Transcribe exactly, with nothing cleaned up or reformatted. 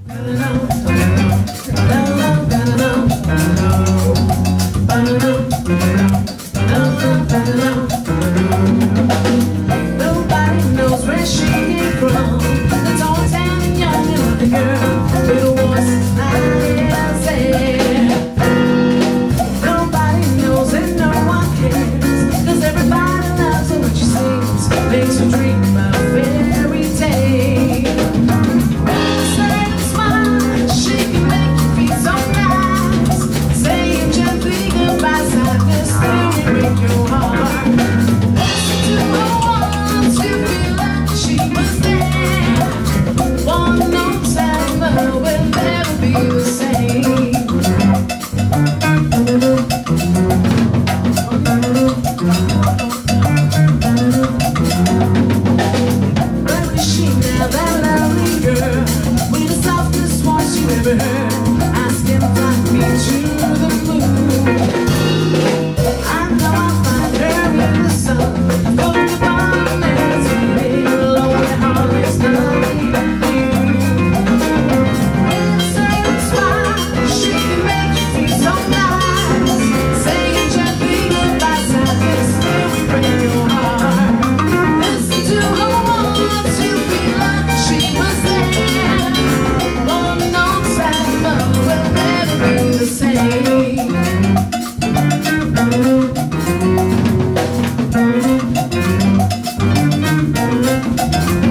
Nobody knows where she came from. The tall, tan, and young and lovely girl with a voice as high as air. Nobody knows and no one cares, 'cause everybody loves her when she sings, makes her dream about a fairy tale. Sad and smile, she can make you feel so nice, saying gently goodbye, sadness still will break your heart. Listen to her once, you feel like she was there. One long sad love will never be the same. Where is she now, that lovely girl, with the softest voice you ever heard, asking to fly me to the moon? I know I'll find her in the sun, full of fun, meditating, lonely heart is nothing but you. Answer and smile, she can make you feel so nice, saying gently goodbye, sadness still will break your heart. Listen to her once, you feel like she was there. One long sad love will never be the same. Thank you.